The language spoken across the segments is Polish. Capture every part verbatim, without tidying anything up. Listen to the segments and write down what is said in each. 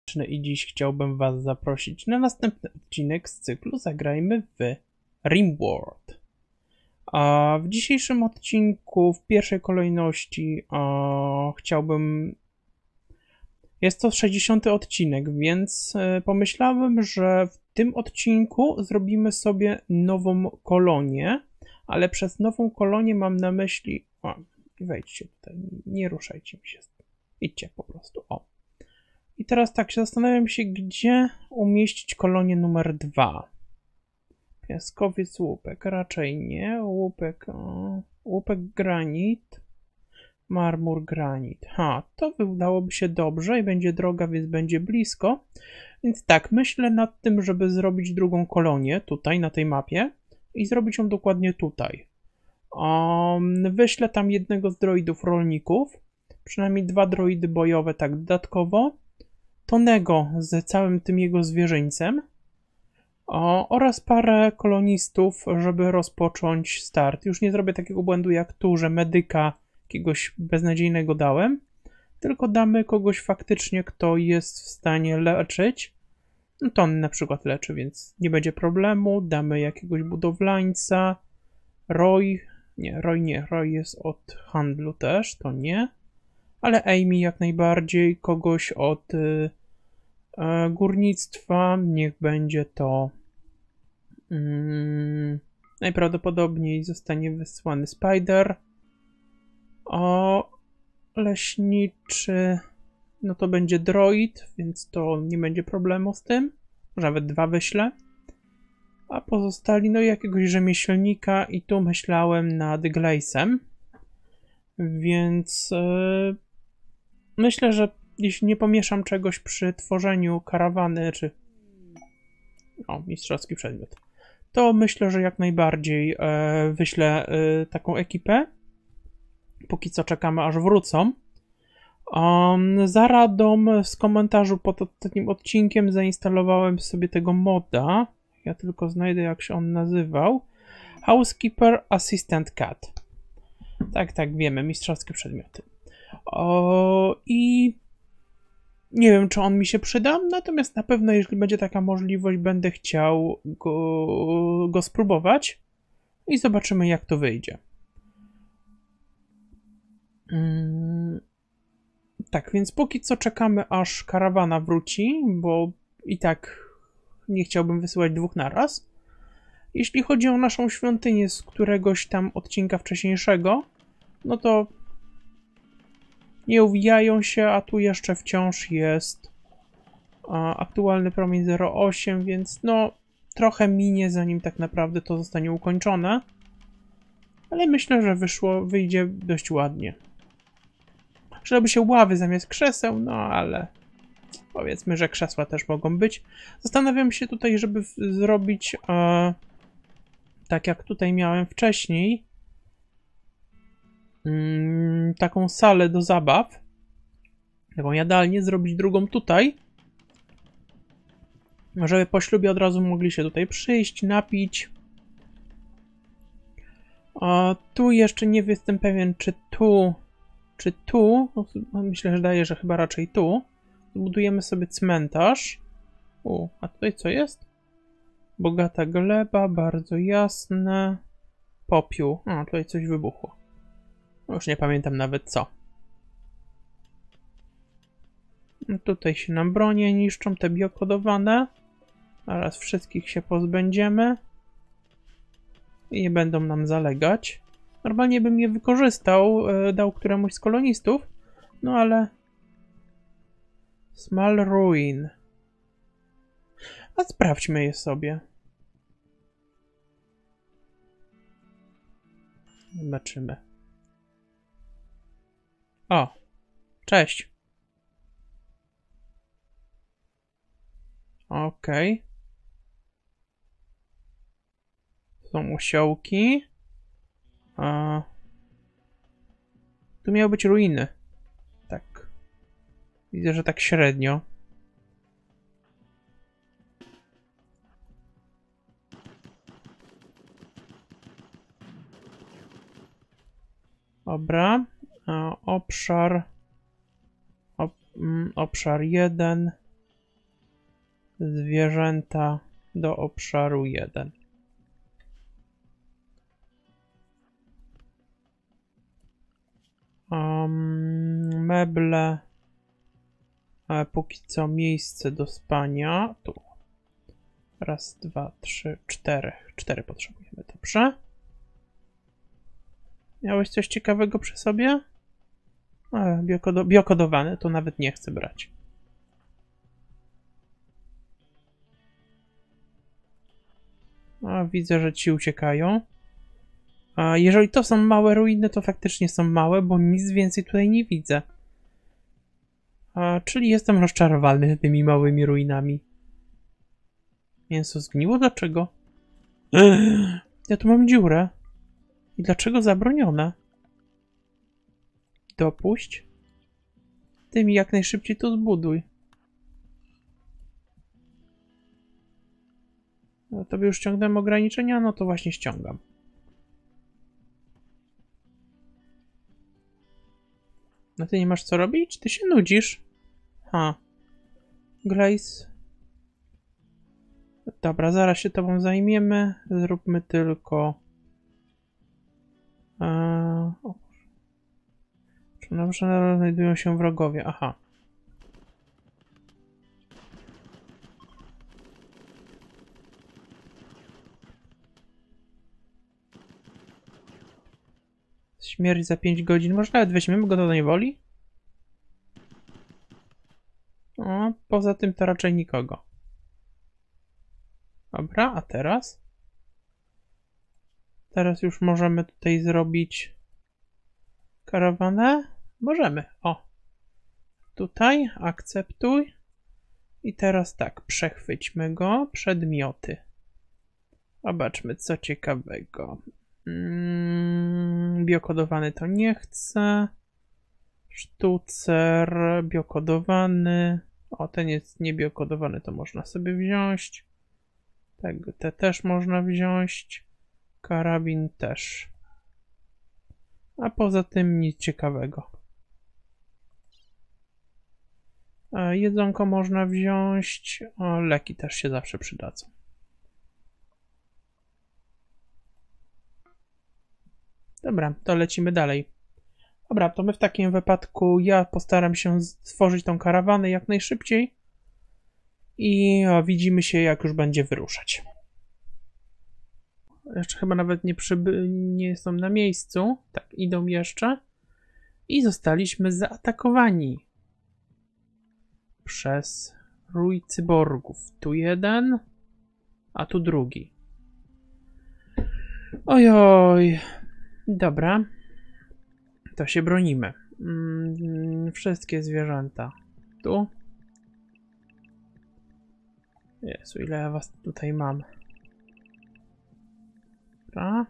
I dziś chciałbym Was zaprosić na następny odcinek z cyklu Zagrajmy w RimWorld. A w dzisiejszym odcinku w pierwszej kolejności a, chciałbym... Jest to sześćdziesiąty odcinek, więc e, pomyślałem, że w tym odcinku zrobimy sobie nową kolonię, ale przez nową kolonię mam na myśli... O, wejdźcie tutaj, nie ruszajcie mi się. Idźcie po prostu, o. I teraz tak, się zastanawiam się, gdzie umieścić kolonię numer dwa. Piaskowiec, łupek, raczej nie. Łupek, o, łupek, granit. Marmur, granit. Ha, to wydałoby się dobrze i będzie droga, więc będzie blisko. Więc tak, myślę nad tym, żeby zrobić drugą kolonię tutaj, na tej mapie. I zrobić ją dokładnie tutaj. Um, wyślę tam jednego z droidów rolników. Przynajmniej dwa droidy bojowe tak dodatkowo. Tonego z całym tym jego zwierzyńcem o, oraz parę kolonistów, żeby rozpocząć start. Już nie zrobię takiego błędu jak tu, że medyka jakiegoś beznadziejnego dałem, tylko damy kogoś faktycznie, kto jest w stanie leczyć. No to on na przykład leczy, więc nie będzie problemu. Damy jakiegoś budowlańca. Roy, nie, Roy nie, Roy jest od handlu też, to nie. Ale Amy jak najbardziej, kogoś od y, y, górnictwa, niech będzie to y, najprawdopodobniej zostanie wysłany Spider. O, leśniczy, no to będzie droid, więc to nie będzie problemu z tym, nawet dwa wyślę. A pozostali, no jakiegoś rzemieślnika i tu myślałem nad Glace'em, więc... Y, Myślę, że jeśli nie pomieszam czegoś przy tworzeniu karawany, czy... O, mistrzowski przedmiot. To myślę, że jak najbardziej e, wyślę e, taką ekipę. Póki co czekamy, aż wrócą. Um, za radą z komentarzu pod ostatnim odcinkiem zainstalowałem sobie tego moda. Ja tylko znajdę, jak się on nazywał. Housekeeper Assistant Cat. Tak, tak, wiemy, mistrzowskie przedmioty. O, i nie wiem, czy on mi się przyda, natomiast na pewno, jeśli będzie taka możliwość, będę chciał go, go spróbować i zobaczymy, jak to wyjdzie. Hmm. Tak, więc póki co czekamy, aż karawana wróci, bo i tak nie chciałbym wysyłać dwóch naraz. Jeśli chodzi o naszą świątynię z któregoś tam odcinka wcześniejszego, no to nie uwijają się, a tu jeszcze wciąż jest a, aktualny promień zero przecinek osiem, więc no trochę minie, zanim tak naprawdę to zostanie ukończone. Ale myślę, że wyszło, wyjdzie dość ładnie. Przydałyby się ławy zamiast krzeseł, no ale powiedzmy, że krzesła też mogą być. Zastanawiam się tutaj, żeby zrobić e, tak jak tutaj miałem wcześniej. Mm, taką salę do zabaw, taką jadalnię, zrobić drugą tutaj, żeby po ślubie od razu mogli się tutaj przyjść, napić. A tu jeszcze nie jestem pewien, czy tu, czy tu, no, myślę, że daje, że chyba raczej tu. Zbudujemy sobie cmentarz. U, a tutaj co jest? Bogata gleba, bardzo jasne. Popiół. A, tutaj coś wybuchło. Już nie pamiętam nawet co. Tutaj się nam bronie niszczą, te biokodowane. Zaraz wszystkich się pozbędziemy. I nie będą nam zalegać. Normalnie bym je wykorzystał, dał któremuś z kolonistów. No ale... Small Ruin. A sprawdźmy je sobie. Zobaczymy. O, cześć. Okej. Okay. Są osiołki. A... Tu miały być ruiny. Tak. Widzę, że tak średnio. Dobra. A, obszar. Ob, mm, obszar jeden. Zwierzęta do obszaru jeden. Um, meble. Ale póki co miejsce do spania. Tu. Raz, dwa, trzy, cztery. Cztery potrzebujemy, dobrze? Miałeś coś ciekawego przy sobie? E, biokodo biokodowane, to nawet nie chcę brać. A, widzę, że ci uciekają. A jeżeli to są małe ruiny, to faktycznie są małe, bo nic więcej tutaj nie widzę. A, czyli jestem rozczarowany tymi małymi ruinami. Mięso zgniło? Dlaczego? Ja tu mam dziurę. I dlaczego zabronione? Dopuść. Ty mi jak najszybciej to zbuduj. No, tobie już ściągnąłem ograniczenia? No to właśnie ściągam. No ty nie masz co robić? Ty się nudzisz. Ha. Grace. Dobra, zaraz się tobą zajmiemy. Zróbmy tylko... Eee... Czy na przykład znajdują się wrogowie? Aha. Śmierć za pięć godzin. Może nawet weźmiemy go do niewoli? O, poza tym to raczej nikogo. Dobra, a teraz? Teraz już możemy tutaj zrobić karawanę? Możemy. O. Tutaj akceptuj. I teraz tak, przechwyćmy go. Przedmioty. Zobaczmy, co ciekawego. Mm, biokodowany to nie chcę. Sztucer, biokodowany. O, ten jest niebiokodowany, to można sobie wziąć. Tak, te też można wziąć. Karabin też. A poza tym nic ciekawego. A jedzonko można wziąć. O, leki też się zawsze przydadzą. Dobra, to lecimy dalej. Dobra, to my w takim wypadku ja postaram się stworzyć tą karawanę jak najszybciej. I o, widzimy się, jak już będzie wyruszać. Jeszcze chyba nawet nie, przyby nie są na miejscu. Tak, idą jeszcze. I zostaliśmy zaatakowani przez rój cyborgów. Tu jeden, a tu drugi. Ojoj. Dobra. To się bronimy. Mm, wszystkie zwierzęta. Tu. Jezu, ile ja was tutaj mam. Dobra.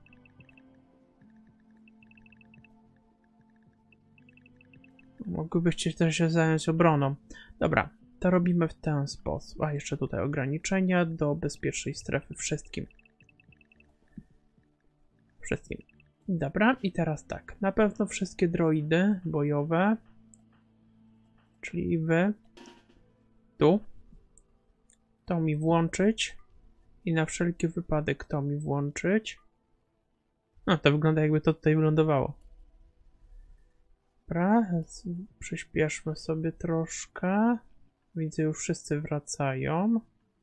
Mogłybyście też się zająć obroną. Dobra, to robimy w ten sposób. A jeszcze tutaj ograniczenia do bezpiecznej strefy wszystkim. Wszystkim. Dobra, i teraz tak. Na pewno wszystkie droidy bojowe, czyli wy, tu, to mi włączyć i na wszelki wypadek to mi włączyć. No, to wygląda jakby to tutaj wylądowało. Dobra, przyspieszmy sobie troszkę. Widzę, już wszyscy wracają.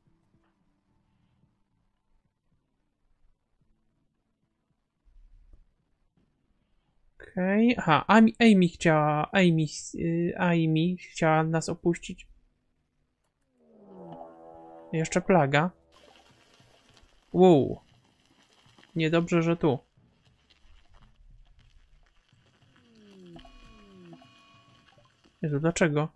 Okej, okay. Aha, Amy, Amy chciała, Amy, Amy chciała nas opuścić. Jeszcze plaga. Wow. Niedobrze, że tu. Jezu, dlaczego?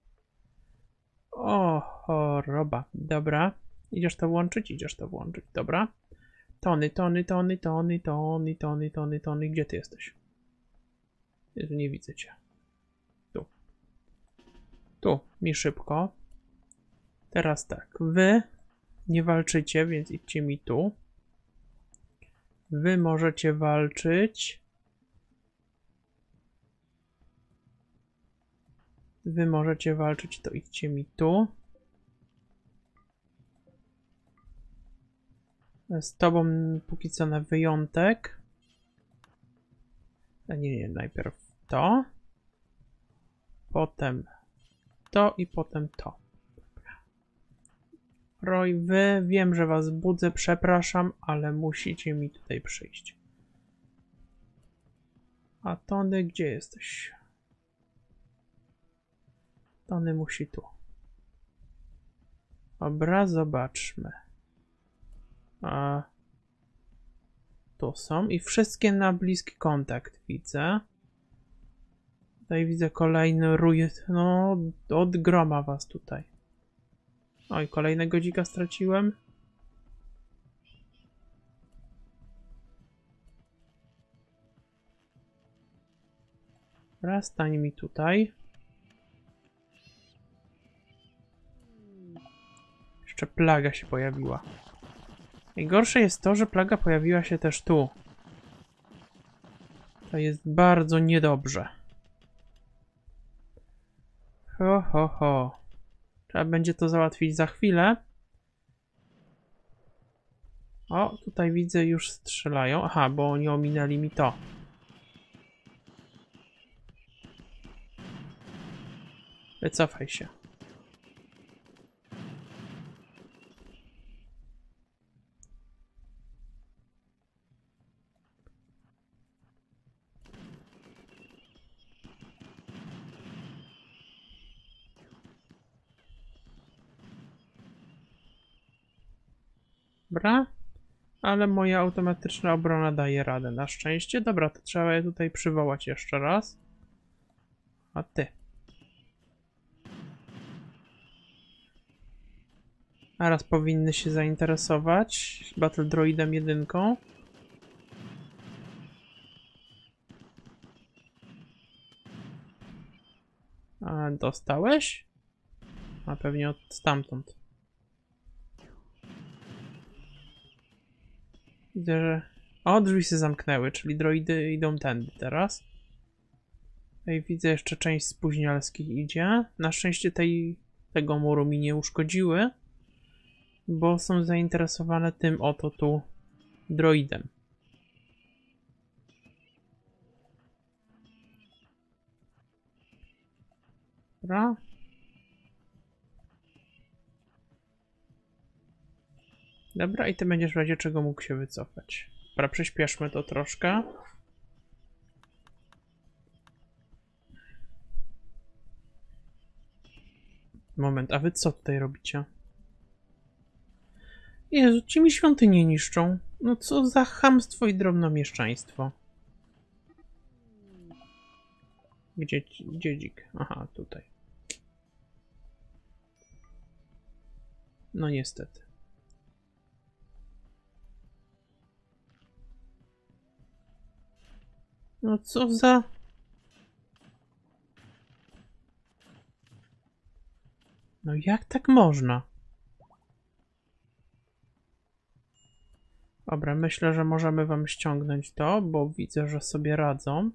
O, choroba. Dobra. Idziesz to włączyć? Idziesz to włączyć. Dobra. Tony, Tony, Tony, Tony, Tony, Tony, Tony, Tony. Gdzie ty jesteś? Jezu, nie widzę cię. Tu. Tu. Mi szybko. Teraz tak. Wy nie walczycie, więc idźcie mi tu. Wy możecie walczyć. Wy możecie walczyć, to idźcie mi tu. Z tobą póki co na wyjątek. A nie, nie, najpierw to. Potem to i potem to. Roy, wy, wiem, że was budzę, przepraszam, ale musicie mi tutaj przyjść. A Tony, gdzie jesteś? Tony musi tu. Dobra, zobaczmy. A tu są i wszystkie na bliski kontakt widzę. Tutaj widzę kolejny rój. No, od groma was tutaj. Oj, kolejnego dzika straciłem. Raz, stań mi tutaj. Jeszcze plaga się pojawiła. Najgorsze jest to, że plaga pojawiła się też tu. To jest bardzo niedobrze. Ho, ho, ho. Trzeba będzie to załatwić za chwilę. O, tutaj widzę, już strzelają. Aha, bo oni ominęli mi to. Wycofaj się. Dobra, ale moja automatyczna obrona daje radę na szczęście. Dobra, to trzeba je tutaj przywołać jeszcze raz. A ty. A raz powinny się zainteresować Battle Droidem jedynką. A dostałeś? A pewnie od stamtąd. Widzę, że... O, drzwi się zamknęły, czyli droidy idą tędy teraz. Tutaj widzę, jeszcze część spóźnialskich idzie. Na szczęście tej, tego muru mi nie uszkodziły, bo są zainteresowane tym oto tu droidem. Dobra. Dobra, i ty będziesz w razie czego mógł się wycofać. Dobra, przyspieszmy to troszkę. Moment, a wy co tutaj robicie? Jezu, ci mi świątynię niszczą. No co za chamstwo i drobnomieszczaństwo. Gdzie, gdzie dzik? Aha, tutaj. No niestety. No co za... No jak tak można? Dobra, myślę, że możemy wam ściągnąć to, bo widzę, że sobie radzą.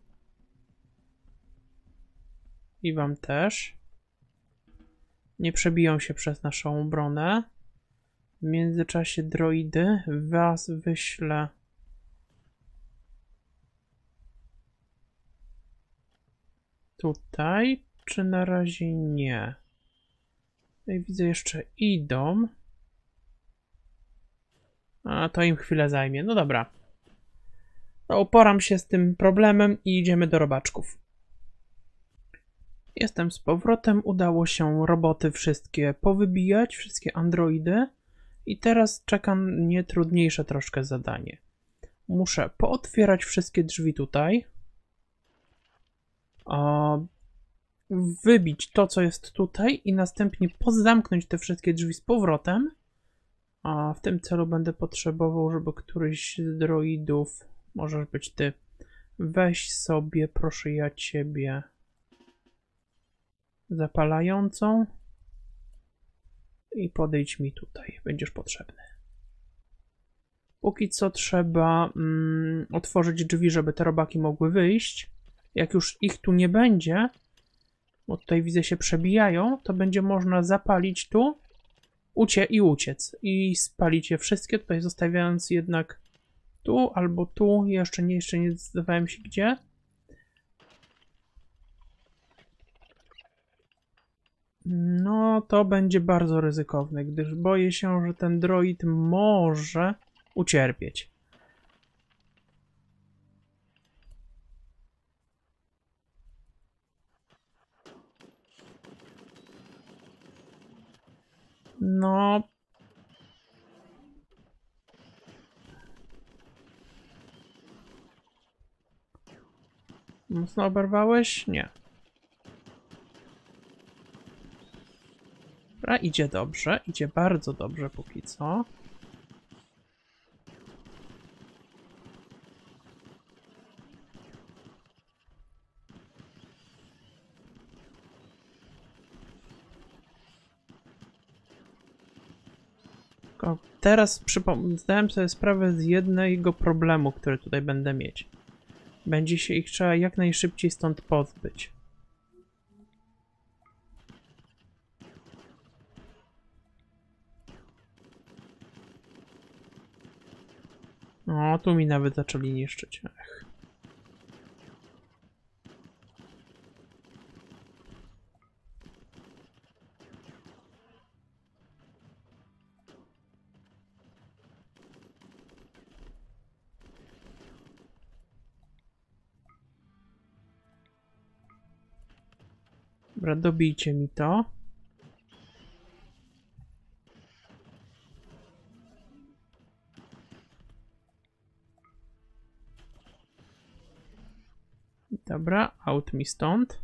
I wam też. Nie przebiją się przez naszą obronę. W międzyczasie droidy was wyślę. Tutaj, czy na razie nie? Tutaj widzę, jeszcze idą. A to im chwilę zajmie. No dobra. To uporam się z tym problemem i idziemy do robaczków. Jestem z powrotem. Udało się roboty wszystkie powybijać, wszystkie androidy. I teraz czeka mnie trudniejsze troszkę zadanie. Muszę pootwierać wszystkie drzwi tutaj. O, wybić to, co jest tutaj i następnie pozamknąć te wszystkie drzwi z powrotem. A w tym celu będę potrzebował, żeby któryś z droidów, możesz być ty, weź sobie, proszę ja ciebie, zapalającą i podejdź mi tutaj, będziesz potrzebny. Póki co trzeba mm, otworzyć drzwi, żeby te robaki mogły wyjść. Jak już ich tu nie będzie, bo tutaj widzę się przebijają, to będzie można zapalić tu ucie i uciec. I spalić je wszystkie, tutaj zostawiając jednak tu albo tu. Jeszcze nie, jeszcze nie zdecydowałem się gdzie. No, to będzie bardzo ryzykowne, gdyż boję się, że ten droid może ucierpieć. No... Mocno oberwałeś? Nie. Dobra, idzie dobrze, idzie bardzo dobrze póki co. Tylko teraz przypom- zdałem sobie sprawę z jednego problemu, który tutaj będę mieć. Będzie się ich trzeba jak najszybciej stąd pozbyć. O, tu mi nawet zaczęli niszczyć. Ech. Dobra, dobijcie mi to. Dobra, out mi stąd.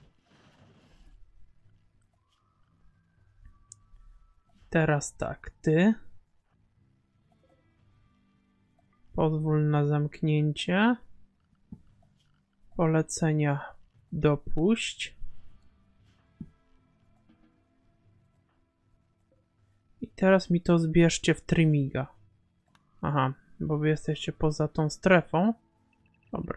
Teraz tak, ty. Pozwól na zamknięcie. Polecenia dopuść. I teraz mi to zbierzcie w Trimiga. Aha, bo wy jesteście poza tą strefą. Dobra.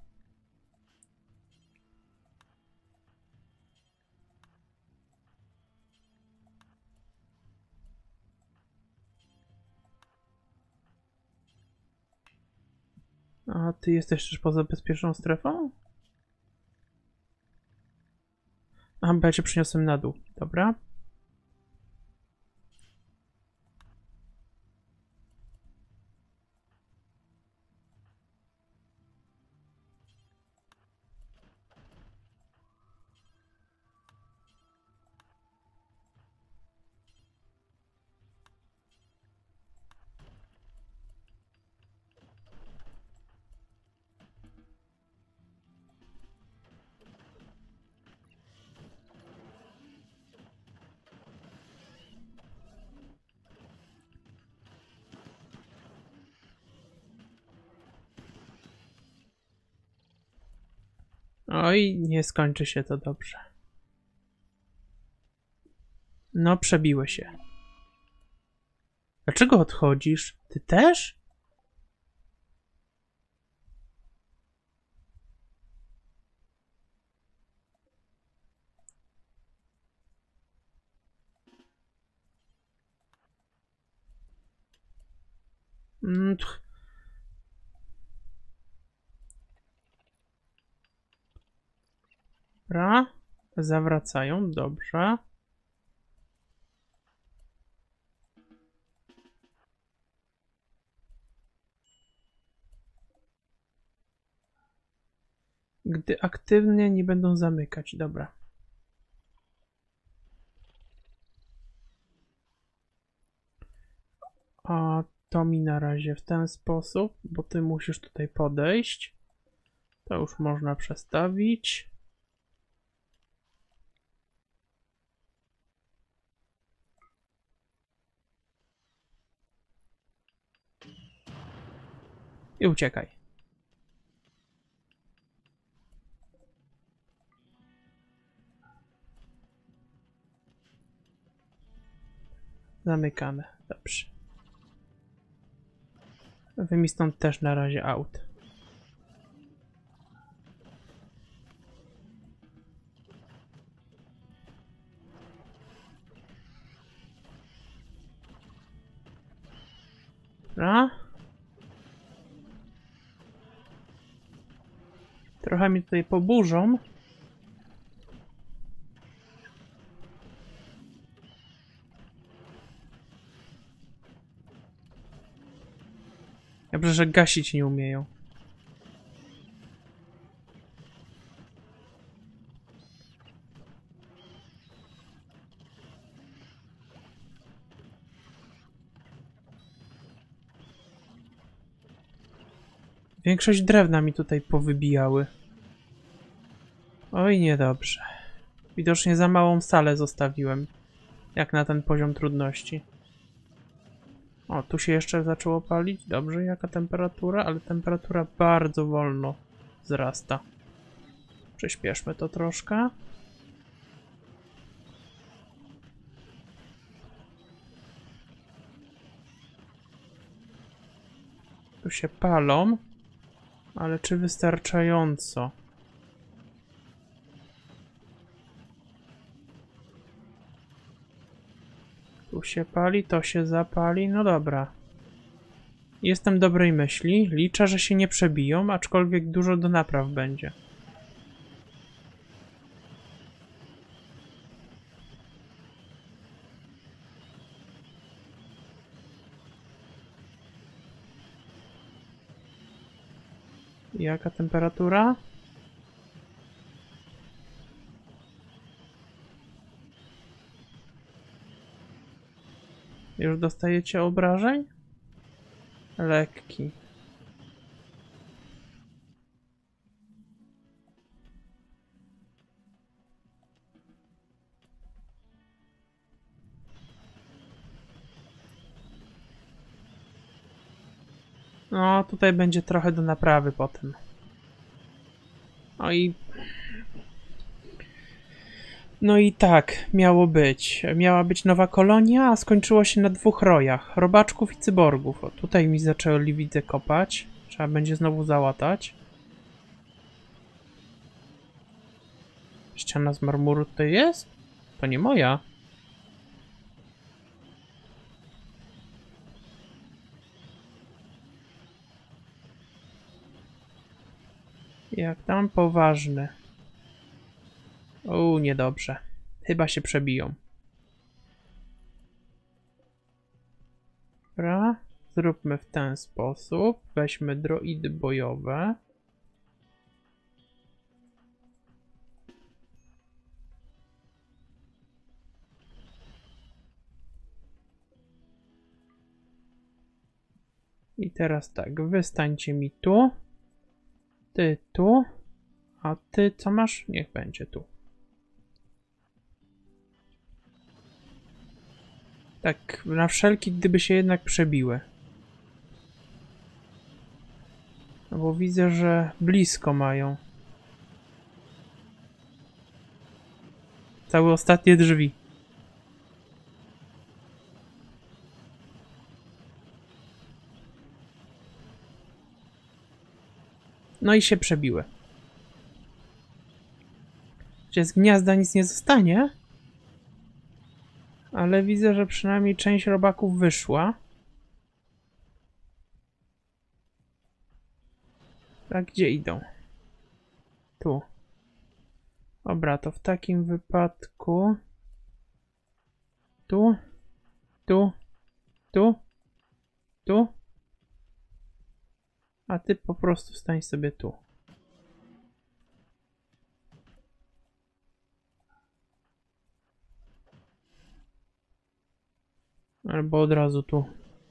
A ty jesteś też poza bezpieczną strefą? A, bo ja cię przyniosłem na dół. Dobra. Oj, nie skończy się to dobrze. No, przebiły się. Dlaczego odchodzisz? Ty też? Mm, tch. Dobra. Zawracają, dobrze. Gdy aktywnie nie będą zamykać, dobra. A to mi na razie w ten sposób, bo ty musisz tutaj podejść. To już można przestawić. I uciekaj. Zamykamy. Dobrze. Wy mi stąd też na razie out. Dobra. Trochę mi tutaj poburzą. Dobrze, że gasić nie umieją. Większość drewna mi tutaj powybijały. Oj, niedobrze. Widocznie za małą salę zostawiłem. Jak na ten poziom trudności. O, tu się jeszcze zaczęło palić. Dobrze, jaka temperatura? Ale temperatura bardzo wolno wzrasta. Przyspieszmy to troszkę. Tu się palą. Ale czy wystarczająco? Tu się pali, to się zapali. No dobra. Jestem dobrej myśli. Liczę, że się nie przebiją, aczkolwiek dużo do napraw będzie. Jaka temperatura? Już dostajecie obrażeń? Lekki. No, tutaj będzie trochę do naprawy potem. No i... No i tak, miało być. Miała być nowa kolonia, a skończyło się na dwóch rojach. Robaczków i cyborgów. O, tutaj mi zaczęli, widzę, kopać. Trzeba będzie znowu załatać. Ściana z marmuru tutaj jest? To nie moja. Jak tam poważny. O, niedobrze. Chyba się przebiją. Dobra, zróbmy w ten sposób. Weźmy droidy bojowe. I teraz tak, wy stańcie mi tu. Ty tu. A ty co masz? Niech będzie tu. Tak, na wszelki, gdyby się jednak przebiły. No bo widzę, że blisko mają. Całe ostatnie drzwi. No i się przebiły. Gdzie z gniazda nic nie zostanie. Ale widzę, że przynajmniej część robaków wyszła. A gdzie idą? Tu. Dobra, to w takim wypadku... Tu. Tu. Tu. Tu. A ty po prostu stań sobie tu. Albo od razu tu.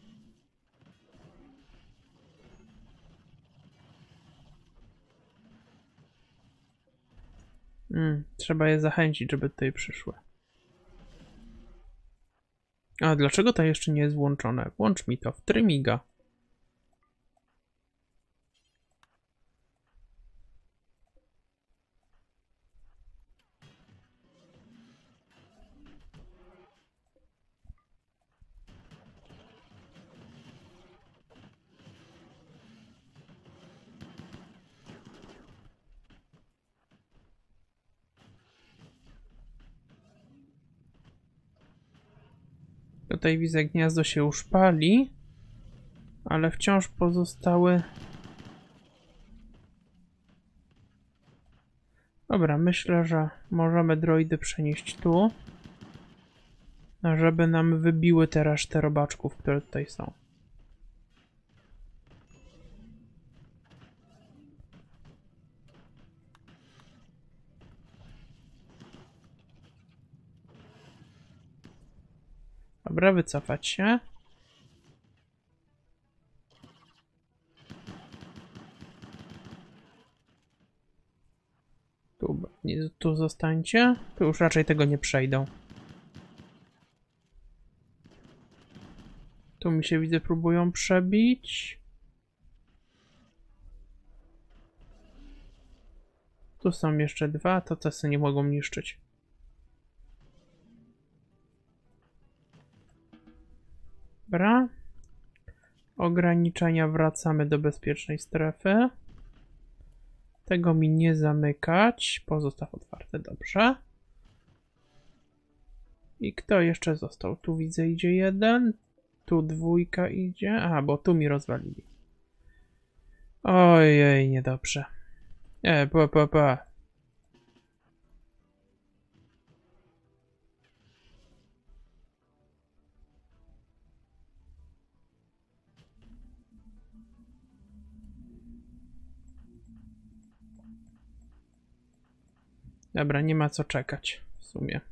Hmm, trzeba je zachęcić, żeby tutaj przyszły. A dlaczego to jeszcze nie jest włączone? Włącz mi to w trymiga. Tutaj widzę, gniazdo się już pali. Ale wciąż pozostały... Dobra, myślę, że możemy droidy przenieść tu, żeby nam wybiły te resztę robaczków, które tutaj są. Dobra, wycofać się. Tu, nie, tu zostańcie. Tu już raczej tego nie przejdą. Tu mi się widzę, próbują przebić. Tu są jeszcze dwa, to te nie mogą niszczyć. Dobra. Ograniczenia, wracamy do bezpiecznej strefy. Tego mi nie zamykać. Pozostaw otwarte, dobrze. I kto jeszcze został? Tu widzę, idzie jeden. Tu dwójka idzie. Aha, bo tu mi rozwalili. Ojej, niedobrze. E, pa, pa, pa. Dobra, nie ma co czekać w sumie.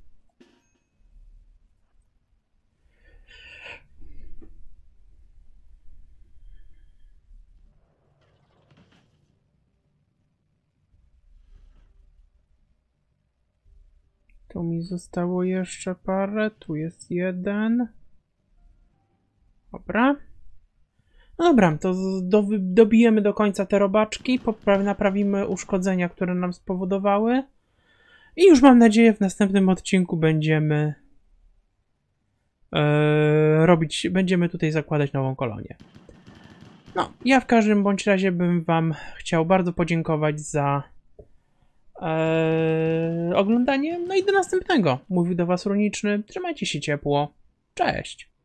Tu mi zostało jeszcze parę, tu jest jeden. Dobra. No dobra, to do, dobijemy do końca te robaczki, popraw, naprawimy uszkodzenia, które nam spowodowały. I już mam nadzieję, w następnym odcinku będziemy e, robić, będziemy tutaj zakładać nową kolonię. No, ja w każdym bądź razie bym wam chciał bardzo podziękować za e, oglądanie. No i do następnego. Mówił do was Runiczny. Trzymajcie się ciepło. Cześć.